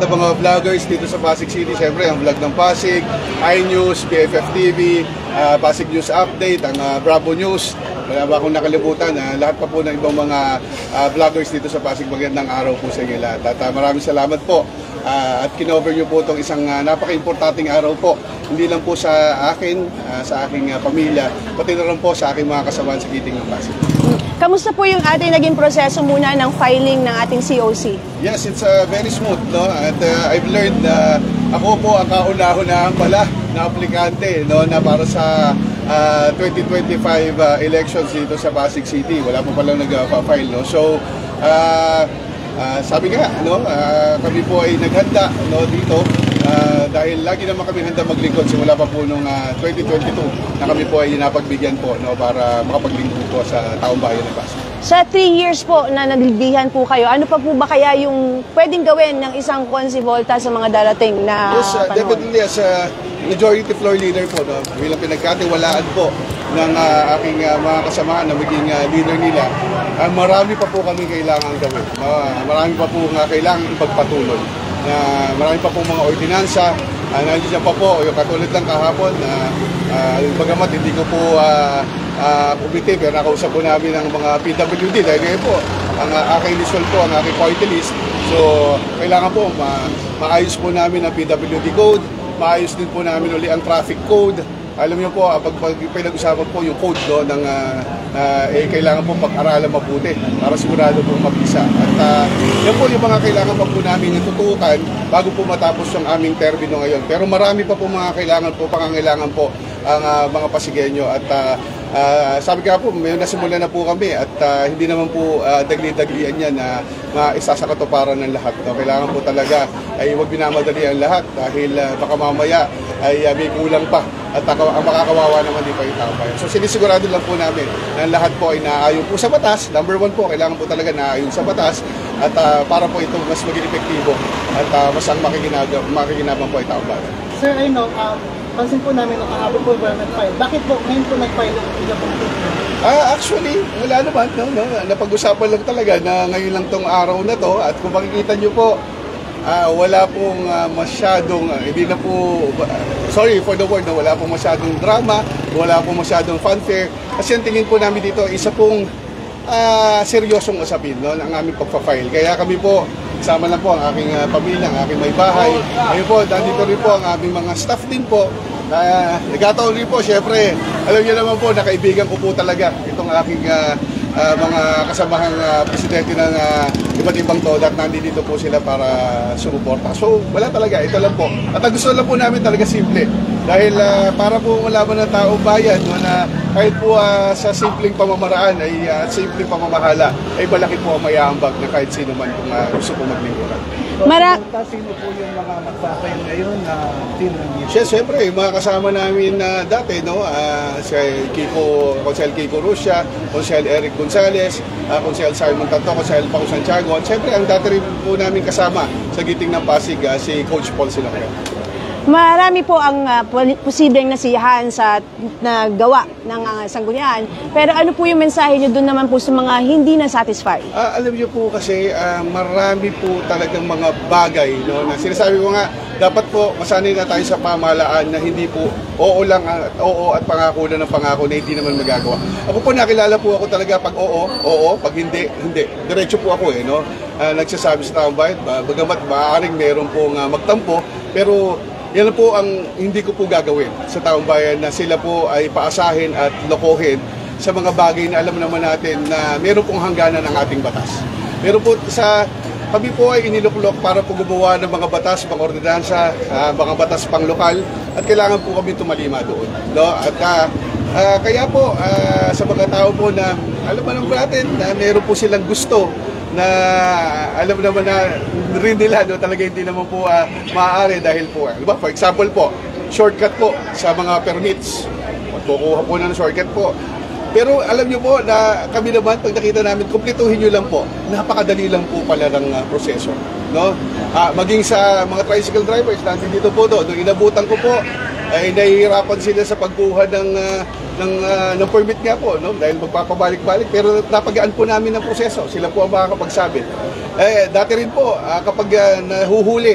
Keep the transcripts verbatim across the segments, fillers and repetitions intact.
Sa mga vloggers dito sa Pasig City, siyempre ang vlog ng Pasig, iNews, B F F T V, uh, Pasig News Update, ang uh, Bravo News, wala ba akong nakalimutan, uh, lahat pa po ng ibang mga uh, vloggers dito sa Pasig, magandang araw po sa inyo lahat. At uh, maraming salamat po uh, at kinover nyo po itong isang uh, napaka-importanting araw po, hindi lang po sa akin, uh, sa aking uh, pamilya, pati na rin po sa aking mga kasamahan sa Kiting ng Pasig. Kamusta po yung ating naging proseso muna ng filing ng ating C O C? Yes, it's uh, very smooth, no? At uh, I've learned na uh, ako po ang kauna-unahan pala na aplikante, no, na para sa uh, twenty twenty-five uh, elections dito sa Pasig City. Wala po palang nag-file, no? So, uh, uh, sabi nga, no, uh, kami po ay naghanda, no, dito. Uh, dahil lagi naman kami handa maglingkod simula pa po nung uh, twenty twenty-two na kami po ay napagbigyan po, no, para makapaglingkod po sa taong bayan ng Pasig. Sa three years po na naglilihan po kayo, ano pa po ba kaya yung pwedeng gawin ng isang Consi Volta sa mga darating na yes, uh, panahon? Definitely as a majority floor leader po, no, bilang pinagkatiwalaan po ng uh, aking uh, mga kasamahan na maging uh, leader nila, uh, marami pa po kami kailangan gawin. Uh, marami pa po nga kailangan ipagpatuloy. Na marami pa pong mga ordinansa, uh, nandiyan pa po, yung katulad lang kahapon, uh, uh, bagamat hindi ko po uh, uh, kumite, pero nakausap po namin ng mga P W D, dahil ngayon po, ang uh, aking listol po, ang aking party list, so kailangan po, ma maayos po namin ang P W D code, maayos din po namin uli ang traffic code. Alam niyo po, pag, pag pinag-usapan po yung code, no, ng, uh, uh, eh, kailangan po pag-aralan mabuti para sigurado po mabisa. At uh, yan po yung mga kailangan pa po namin natutukan bago po matapos yung aming termino ngayon. Pero marami pa po mga kailangan po, pangangailangan po ang uh, mga Pasigenyo. At uh, uh, sabi ka po, may nasimulan na po kami at uh, hindi naman po uh, dagli-daglian yan na uh, isa sa katuparan ng lahat. No? Kailangan po talaga ay huwag binamadali ang lahat dahil uh, baka mamaya ay uh, may kulang pa. At ang makakawawa naman di pa yung tao bayan. So sinisigurado lang po namin na lahat po ay naayon po sa batas. Number one po, kailangan po talaga naayon sa batas at uh, para po ito mas maging epektibo at uh, mas ang makikinabang po ay tao bayan. Sir, I know, um, pansin po namin nung kahapon po ba nag-file. Bakit po ngayon po nag-file ang ilang po? Ah, actually, wala naman. No, no. Napag-usapan lang talaga na ngayon lang tong araw na to at kung makikita nyo po, Uh, wala pong uh, masyadong, uh, hindi na po, uh, sorry for the word, no, wala pong masyadong drama, wala pong masyadong fanfare. Kasi ang tingin po namin dito, isa pong uh, seryosong usapin, no, ng aming pagpa-file. Kaya kami po, kasama lang po ang aking uh, pamilya, ang aking may bahay. Ayun po, nandito rin po ang aming mga staff din po. Uh, nagkataon rin po, syempre, alam niyo naman po, nakaibigan ko po talaga itong aking uh, uh, mga kasamahang uh, presidente ng uh, iba't ibang toda at nandito po sila para sumuporta. So, wala talaga. Ito lang po. At ang gusto lang po namin talaga simple. Dahil uh, para po malaman ng taong bayan no, na kahit po uh, sa simpleng pamamaraan ay uh, simpleng pamamahala ay malaki po ang mayahambag na kahit sino man kung uh, gusto po maglingkuran. Mara sino po yung mga magpapay ngayon na team ng Siya, siyempre, yung mga kasama namin na uh, dati, no, uh, si Kiko, Consel Kiko Rusya, Consel Eric Gonzalez, uh, Consel Simon Tanto, Consel Pao Santiago, at siyempre, ang dati rin po namin kasama sa Giting ng Pasig, uh, si Coach Paul Silacreo. Marami po ang uh, posibleng nasiyahan sa nagawa ng uh, sanggunian. Pero ano po yung mensahe nyo doon naman po sa mga hindi na-satisfy? Uh, alam nyo po kasi uh, marami po talagang mga bagay. No, na sinasabi ko nga, dapat po masanay na tayo sa pamahalaan na hindi po oo lang at oo at pangako na ng pangako na hindi naman magagawa. Ako po nakilala po ako talaga pag oo, oo, pag hindi, hindi. Diretso po ako eh. No? Uh, nagsasabi sa taong bayan, bagamat maaaring meron pong uh, magtampo, pero yan po ang hindi ko po gagawin sa taong bayan na sila po ay paasahin at lokohin sa mga bagay na alam naman natin na meron pong hangganan ng ating batas. Pero po sa kami po ay iniluklok para po gumawa ng mga batas, mga ordinansa, uh, mga batas pang lokal at kailangan po kami tumalima doon. No? At uh, uh, kaya po uh, sa mga tao po na alam naman natin na meron po silang gusto na alam naman na rin nila, no, talaga hindi naman po uh, maaari dahil po, uh, diba? For example po, shortcut po sa mga permits. Kukuha po ng shortcut po. Pero alam nyo po na kami naman, pag nakita namin, kumpletuhin nyo lang po. Napakadali lang po pala ng uh, proseso. No? Uh, maging sa mga tricycle drivers, nandito po doon, nung inabutan ko po, ay nahihirapan sila sa pagkuha ng, uh, ng, uh, ng permit nga po, no? Dahil magpapabalik-balik. Pero napagaan po namin ng proseso. Sila po ang makakapagsabi. Eh, dati rin po, uh, kapag uh, nahuhuli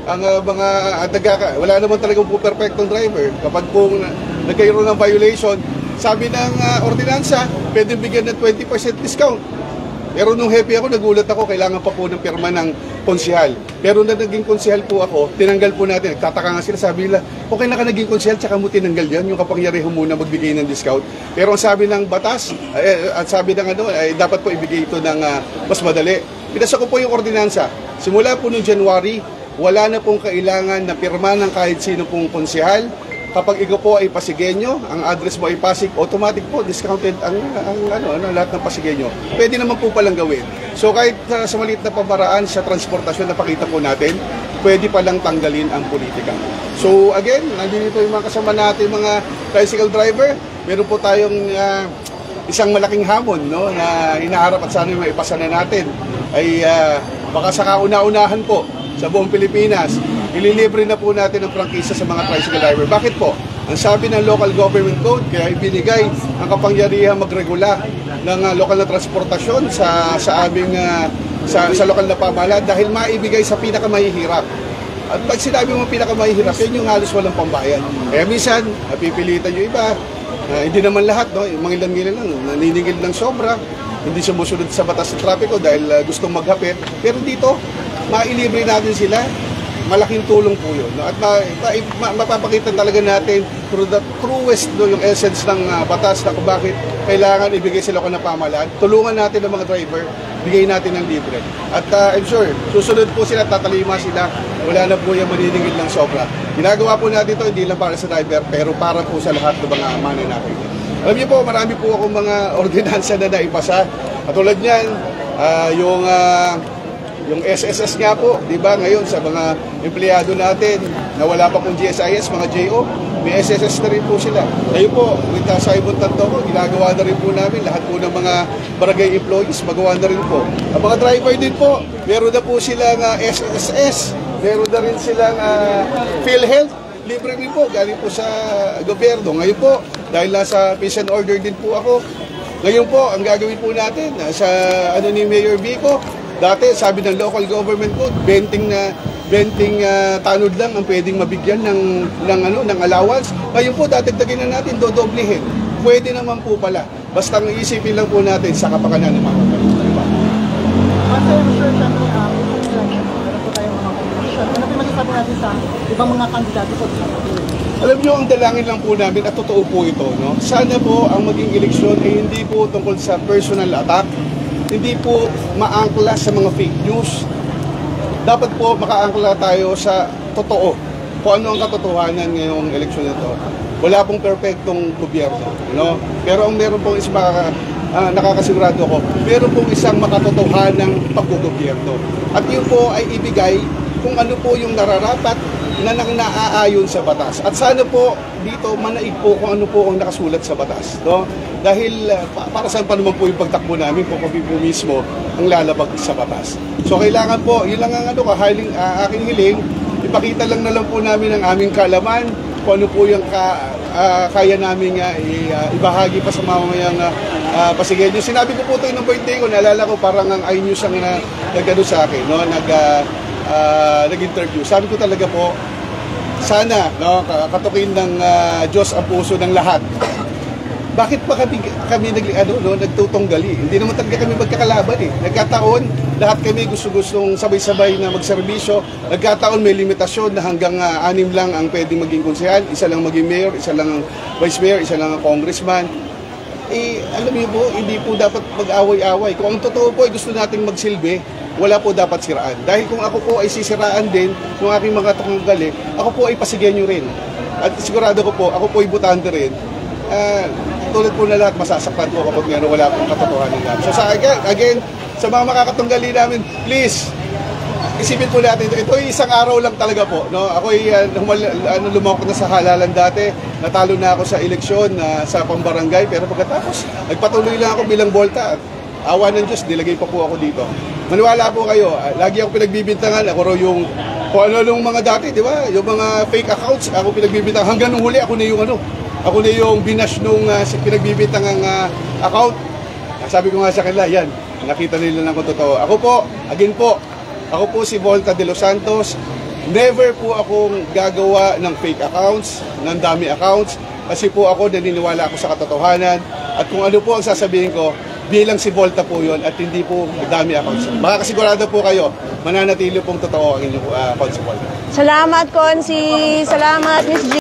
ang uh, mga at nagkaka, wala naman talagang po perfectong driver. Kapag po na, nagkaroon ng violation, sabi ng uh, ordinansa, pwede bigyan ng twenty percent discount. Pero nung happy ako, nagulat ako, kailangan pa po ng pirma ng konsehal. Pero na naging konsehal po ako, tinanggal po natin. Nagtataka nga sila, sabi nila, okay na ka naging konsehal, tsaka mo tinanggal yan, yung kapangyarihan muna magbigay ng discount. Pero ang sabi ng batas, eh, at sabi ng ano, ay dapat po ibigay ito ng uh, mas madali. Pinasa ko po yung ordinansa. Simula po noong January, wala na pong kailangan na pirma ng kahit sino pong konsehal. Kapag ikaw po ay Pasigueño, ang address mo ay Pasig, automatic po discounted ang, ang ano, ano, lahat ng Pasigueño. Pwede naman po palang gawin. So kahit uh, sa maliit na pamaraan sa transportasyon na pakita po natin, pwede palang tanggalin ang politika. So again, nandito yung mga kasama natin, mga tricycle driver. Meron po tayong uh, isang malaking hamon, no, na hinaharap at sana yung maipasa na natin ay uh, baka sa kauna-unahan po sa buong Pilipinas, ililibre na po natin ang prangkisa sa mga tricycle driver. Bakit po? Ang sabi ng Local Government Code, kaya ibinigay ang kapangyarihan magregula ng uh, lokal na transportasyon sa sa aming uh, sa, sa lokal na pamahalaan dahil maibigay sa pinakamahihirap. At pag sinabi mo pinakamahihirap, yun yung halos walang pambayad. Kaya minsan, napipilitan yung iba, uh, hindi naman lahat, no? Mga ilan-ilan lang, naniningil ng sobra, hindi sumusunod sa batas ng trapiko dahil uh, gustong maghapit. Pero dito, mailibre natin sila, malaking tulong po yun. No? At ma, ma, mapapakita talaga natin through the truest, no, yung essence ng uh, batas na kung bakit kailangan ibigay sa lokal na pamahalaan. Tulungan natin ang mga driver, bigay natin ng libre. At uh, I'm sure, susunod po sila, tatalima sila, wala na po yung maniningil ng sobra. Ginagawa po natin ito, hindi lang para sa driver, pero para po sa lahat ng mga mananakit. Alam niyo po, marami po akong mga ordinansa na naipasa. At tulad niyan, uh, yung... Uh, Yung S S S nga po, di ba, ngayon sa mga empleyado natin na wala pa pong G S I S, mga J O, may S S S na rin po sila. Ngayon po, with uh, Simon Tanto ko, ginagawa na rin po namin, lahat po ng mga barangay employees, magawa na rin po. Ang mga driver din po, meron na po silang uh, S S S, meron na rin silang uh, PhilHealth, libre rin po, galing po sa gobyerno. Ngayon po, dahil nasa peace and order din po ako, ngayon po, ang gagawin po natin, sa ano ni Mayor Vico, dati, sabi ng local government code, benting na benting uh, tanod lang ang pwedeng mabigyan ng ng ano ng allowance. Ngayon po, dadagdagin na natin, dodoblihin. Pwede naman po pala. Basta ang iisipin lang po natin sa kapakanan ng mga kapatid. Diba? Masaya mo sure kami, uh, meron po tayong mga condition. Ano po masasabi natin sa ibang mga kandidato po? Alam niyo, ang dalangin lang po namin at totoo po ito, no? Sana po ang maging eleksyon ay hindi po tungkol sa personal attack, hindi po maangkla sa mga fake news. Dapat po makaangkla tayo sa totoo. Kung ano ang katotohanan ngayong eleksyon nito. Wala pong perfectong gobyerno, no? Pero ang meron pong isang makaka, uh, nakakasigurado ko, meron pong isang makatotohanang paggogobyerno. At yun po ay ibigay kung ano po yung nararapat na nang naaayon sa batas. At sana po dito manaig po kung ano po ang nakasulat sa batas, no? Dahil uh, para saan pa naman po yung pagtakbo namin kung kami po mismo ang lalabag sa batas. So kailangan po, yun lang ang ano, kahiling, uh, aking hiling, ipakita lang na lang po namin ang aming kalaman, kung ano po yung ka, uh, kaya namin uh, i, uh, ibahagi pa sa mamamayang uh, uh, Pasigueño. Sinabi ko po ito ng birthday ko, naalala ko parang ang iNews ang uh, nagano sa akin, no? Nag, uh, uh, nag-interview. Sabi ko talaga po, sana, no, katukin ng uh, Diyos ang puso ng lahat. Bakit pa kami, kami nag, ano, no, nagtutunggali? Hindi naman talaga kami magkakalaban eh. Nagkataon, lahat kami gusto-gustong sabay-sabay na magserbisyo. Nagkataon may limitasyon na hanggang uh, anim lang ang pwedeng maging konsehal. Isa lang maging mayor, isa lang vice mayor, isa lang ang congressman. Eh, alam niyo po, hindi po dapat mag-away-away. Kung ang totoo po ay gusto nating magsilbi, wala po dapat siraan. Dahil kung ako po ay sisiraan din ng aking mga tunggali, ako po ay Pasigueño rin. At sigurado ko po, ako po ay butante rin. Uh, tulad po na lahat, masasaktan po kapag meron wala pong katotohanan namin. So sa again, again, sa mga makakatunggali namin, please, isipin po natin ito. Ito ay isang araw lang talaga po. No? Ako ay uh, ano, lumawak na sa halalan dati. Natalo na ako sa eleksyon uh, sa pambarangay. Pero pagkatapos, nagpatuloy lang ako bilang bolta. Awa ng Diyos, nilagay pa po ako dito. Maniwala po kayo, uh, lagi ako pinagbibintangan. Ako raw yung, kung ano nung mga dati, di ba? Yung mga fake accounts, ako pinagbibintangan. Hanggang nung huli, ako na yung ano, ako na yung binash nung uh, pinagbibintangang uh, account. Sabi ko nga sa kanila, yan, nakita nila lang kung totoo. Ako po, again po, ako po si Volta de los Santos, never po akong gagawa ng fake accounts, ng dummy accounts, kasi po ako naniniwala ako sa katotohanan at kung ano po ang sasabihin ko, bilang si Volta po yun at hindi po dummy accounts. Makakasigurado po kayo, mananatili pong totoo ang inyong uh, account si Volta. Salamat, Konsi. Salamat, Miss G.